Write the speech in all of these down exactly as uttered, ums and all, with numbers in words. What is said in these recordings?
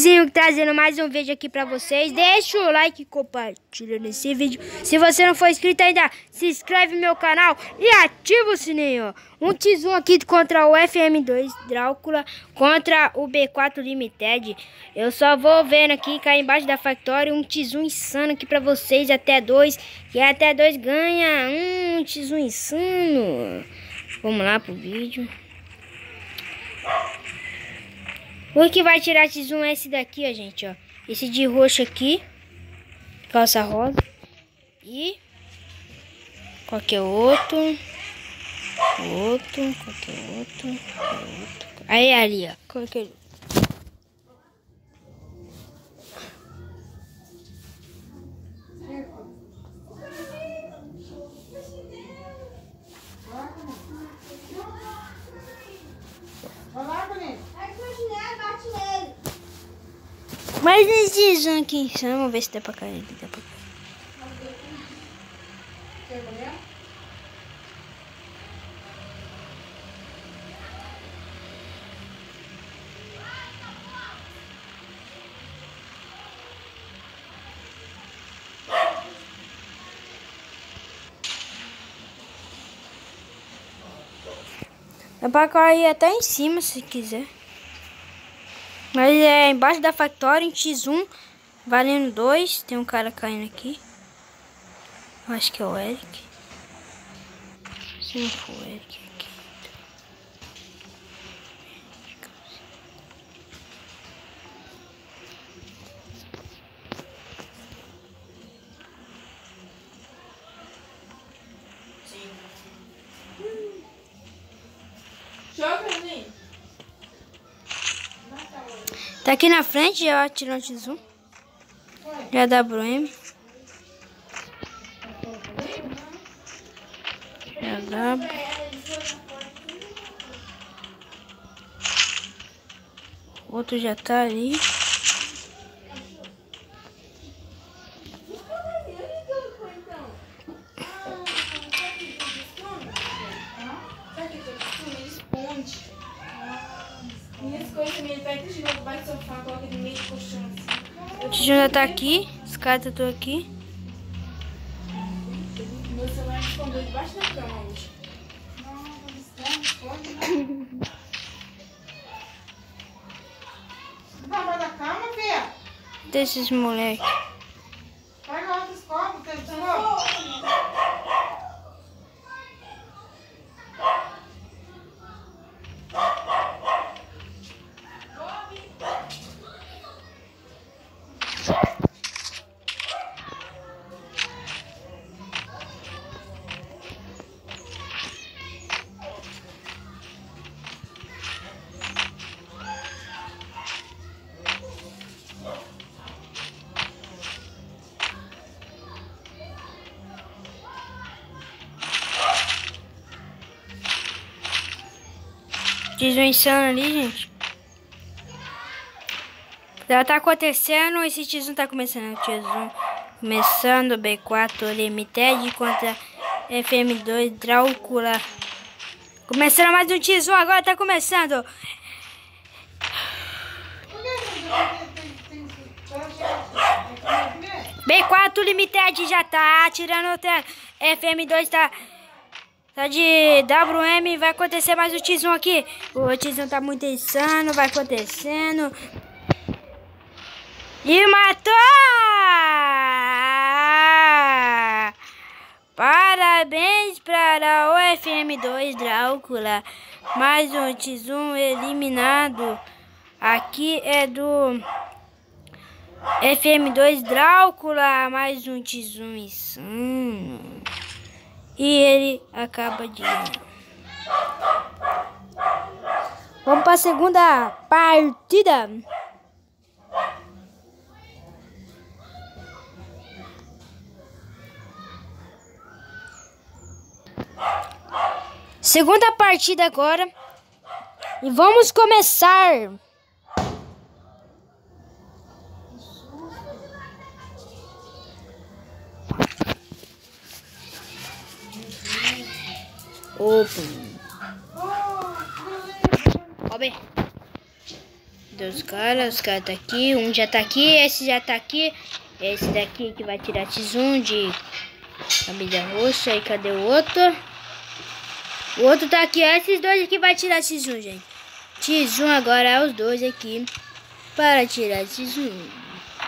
Luizinho trazendo mais um vídeo aqui pra vocês. Deixa o like e compartilha nesse vídeo. Se você não for inscrito ainda, se inscreve no meu canal e ativa o sininho. Um X um aqui contra o F M dois Drácula contra o B quatro Limited. Eu só vou vendo aqui, cair embaixo da Factory. Um X um insano aqui pra vocês, até dois. E até dois ganha. Hum, um X um insano. Vamos lá pro vídeo. O que vai tirar X um é esse daqui, ó, gente, ó. Esse de roxo aqui. Calça rosa. E qualquer outro. Outro, qualquer outro. outro. Aí, ali, ó. Qualquer outro. Mas esse X um aqui em cima, vamos ver se dá pra cair. Dá pra cair. Dá pra cair até em cima se quiser. Mas é embaixo da Factory, em X um, valendo dois. Tem um cara caindo aqui. Eu acho que é o Eric. Se não for o Eric aqui. Tá aqui na frente, já tirou um X um. Já dá W M. Já dá. O outro já tá ali. O Tijão já tá aqui, os caras estão aqui. Meu celular escondeu debaixo da cama hoje. Não vai da cama, Fia? Desses moleque. Pega outros copos, tem escova. X um insano ali, gente. Já tá acontecendo, esse X um tá começando. O X um começando, B quatro Limited contra F M dois Drácula. Começando mais um X um, agora tá começando. B quatro Limited já tá tirando o tempo. F M dois tá... Tá de W M, vai acontecer mais o X um aqui. O X um tá muito insano, vai acontecendo. E matou! Parabéns para o F M dois Drácula. Mais um X um eliminado. Aqui é do F M dois Drácula. Mais um X um insano. E ele acaba de... Vamos para a segunda partida. Segunda partida agora. E vamos começar. Open. Ó, bem. dos caras. Os caras tá aqui. Um já tá aqui. Esse já tá aqui. Esse daqui que vai tirar X um de camisa roxa. E cadê o outro? O outro tá aqui. Esses dois aqui vai tirar X um, gente. X um agora é os dois aqui. Para tirar X um.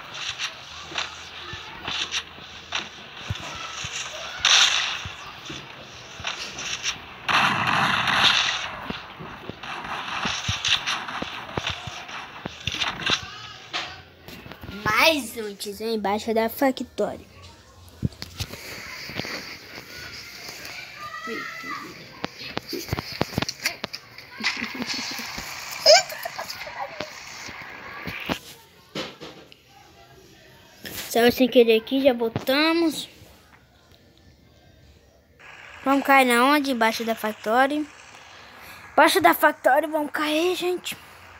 Mais um X um embaixo da Factory. Saiu sem querer aqui, já botamos. Vamos cair na onde? Embaixo da Factory. Embaixo da Factory, vamos cair, gente.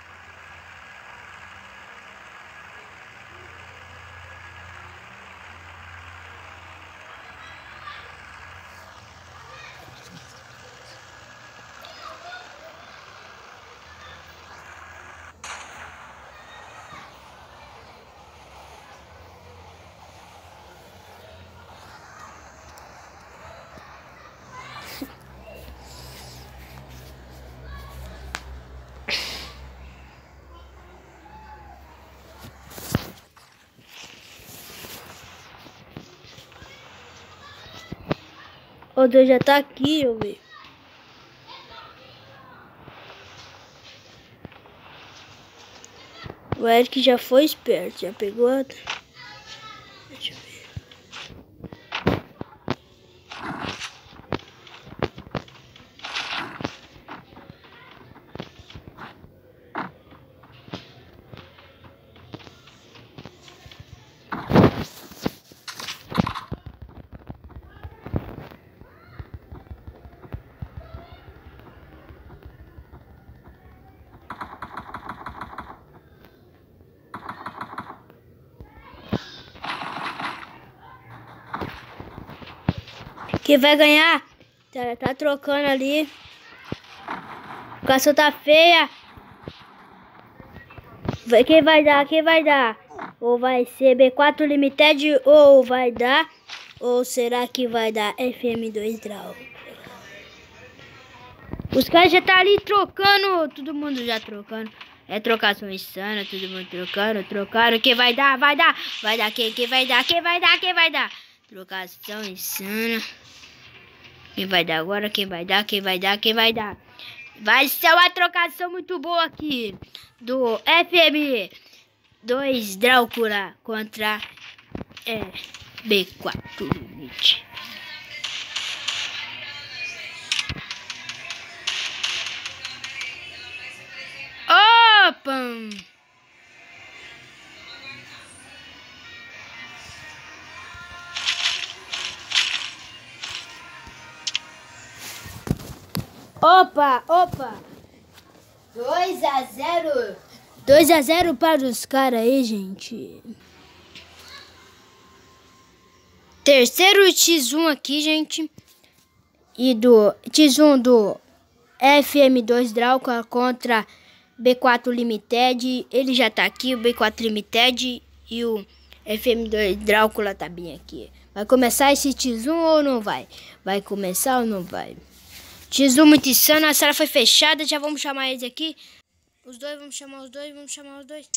O dois já tá aqui, eu vi. O Eric já foi esperto, já pegou a... Deixa eu ver. Quem vai ganhar? Tá, tá trocando ali. A caça tá feia. Quem vai dar? Quem vai dar? Ou vai ser B quatro Limited ou vai dar? Ou será que vai dar F M dois Draw? Os caras já tá ali trocando. Todo mundo já trocando. É trocação insana, todo mundo trocando, trocando. Quem vai dar? Vai dar. Vai dar quem? Quem vai dar? Quem vai dar? Quem vai dar? Trocação insana. Quem vai dar agora? Quem vai dar? Quem vai dar? Quem vai dar? Vai ser uma trocação muito boa aqui. Do F M dois Drácula contra é, B quatro Limite. Opa! Opa, opa. dois a zero. dois a zero para os caras aí, gente. Terceiro X um aqui, gente. E do X um do F M dois Drácula contra B quatro Limited. Ele já tá aqui, o B quatro Limited e o F M dois Drácula tá bem aqui. Vai começar esse X um ou não vai? Vai começar ou não vai? X um muito insano, a sala foi fechada, já vamos chamar eles aqui. Os dois, vamos chamar os dois, vamos chamar os dois.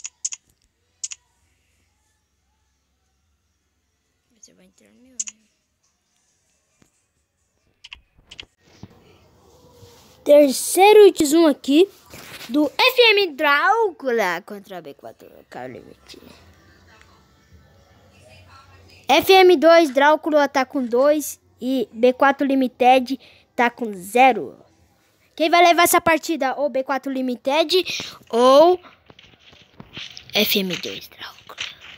Você vai entrar no meu, né? Terceiro X um aqui, do F M Drácula contra B quatro Limite. F M dois Drácula tá com dois e B quatro Limited tá com zero. Quem vai levar essa partida? Ou B quatro Limited ou F M dois Drácula.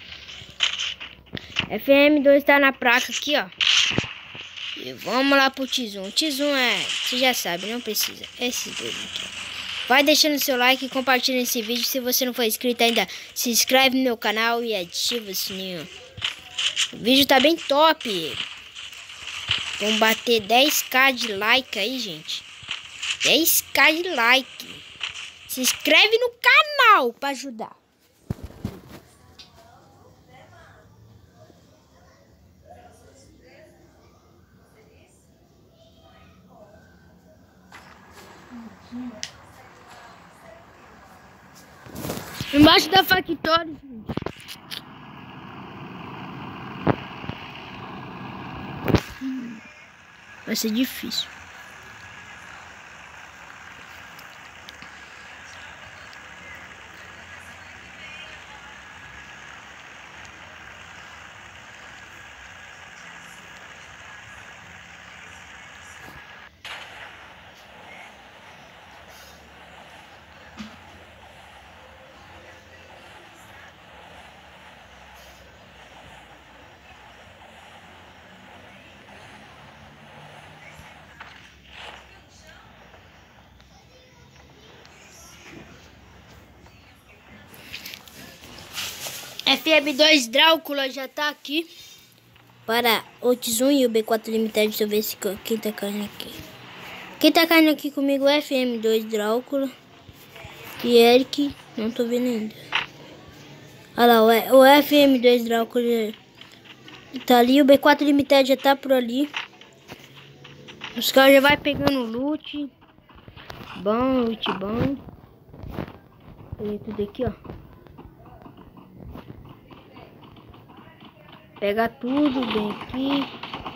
F M dois tá na placa aqui, ó. E vamos lá pro X um. X um é, você já sabe, não precisa. Esses dois aqui. Vai deixando seu like e compartilha esse vídeo. Se você não for inscrito ainda, se inscreve no meu canal e ativa o sininho. O vídeo tá bem top. Vamos bater dez k de like aí, gente. dez k de like. Se inscreve no canal pra ajudar. Embaixo da Factory, gente. Vai ser difícil. F M dois Drácula já tá aqui para o T um e o B quatro Limited. Deixa eu ver se, quem tá caindo aqui. Quem tá caindo aqui comigo é F M dois Drácula e Eric. Não tô vendo ainda. Olha lá, o F M dois Drácula tá ali. O B quatro Limited já tá por ali. Os caras já vai pegando loot. Bom, loot bom. Peguei tudo aqui, ó. Pega tudo bem aqui.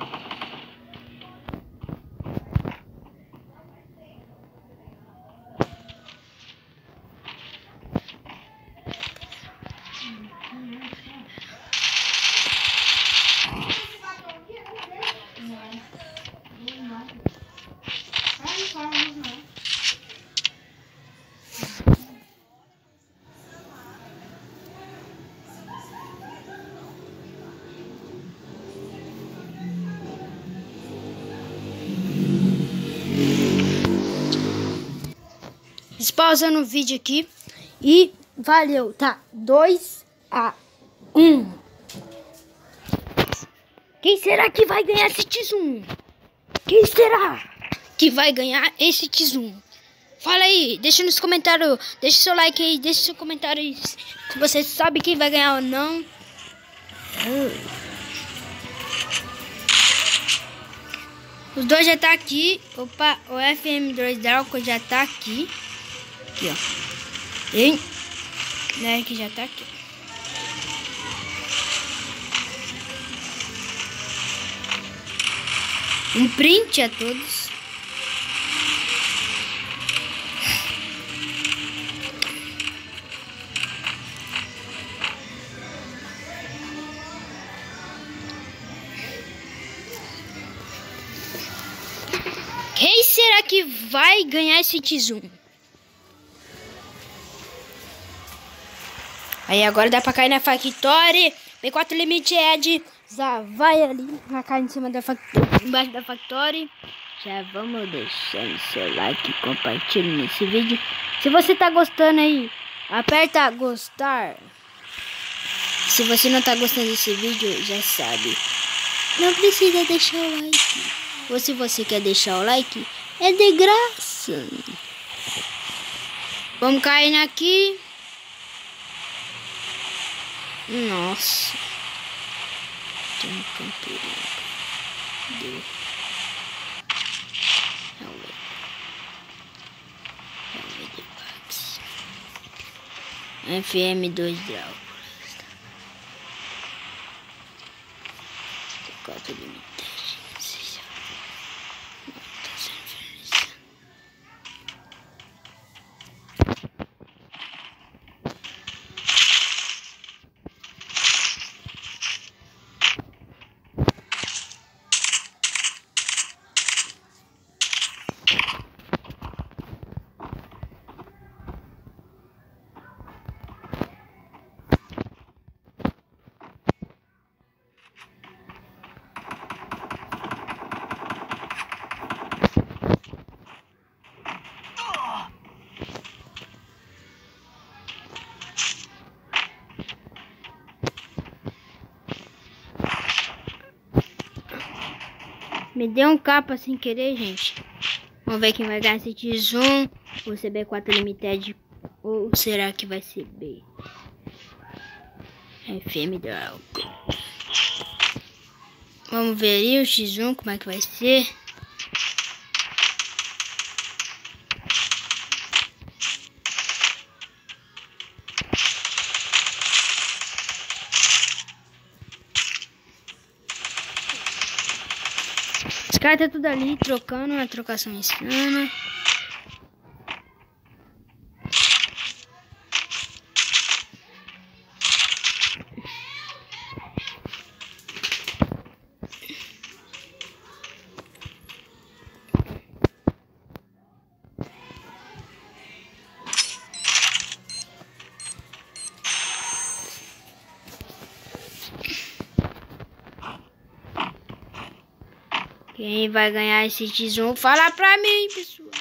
Pausando o vídeo aqui. E valeu, tá? dois a um. Quem será que vai ganhar esse T um? Quem será que vai ganhar esse T um? Fala aí, deixa nos comentários. Deixa seu like aí, deixa seu comentário aí, se você sabe quem vai ganhar ou não. Os dois já tá aqui. Opa, o F M dois Drácula já tá aqui. Aqui, ó. E né, que já tá aqui. Um print a todos. Quem será que vai ganhar esse T um? Aí agora dá pra cair na Factory. B quatro Limited. Já vai ali. Vai cair em cima da Factory. Embaixo da Factory. Já vamos deixando seu like e compartilhando nesse vídeo. Se você tá gostando aí, aperta gostar. Se você não tá gostando desse vídeo, já sabe. Não precisa deixar o like. Ou se você quer deixar o like, é de graça. Vamos cair aqui. Nossa. Tem um campeiro. Deu. F M dois Drácula. quatro Limited. Não sei se não tá sendo finalizado. Me deu um capa sem querer, gente. Vamos ver quem vai ganhar esse T um. O C B quatro Limited Ou será que vai ser B? F M Dragon. Vamos ver aí o X um, como é que vai ser. Os caras tá tudo ali trocando, uma trocação insana. Quem vai ganhar esse X um? Fala pra mim, pessoal.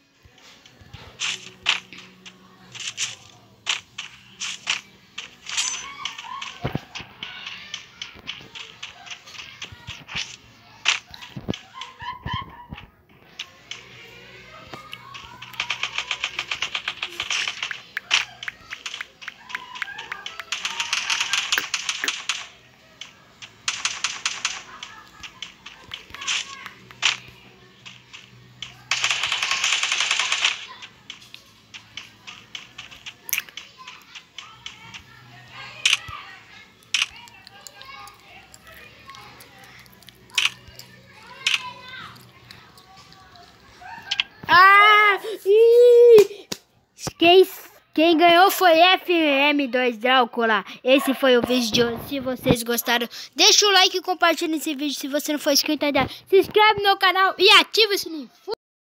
Ah! Ih! Quem, quem ganhou foi F M dois Drácula. Esse foi o vídeo de hoje. Se vocês gostaram, deixa o like e compartilha esse vídeo. Se você não for inscrito ainda, se inscreve no meu canal e ativa o sininho.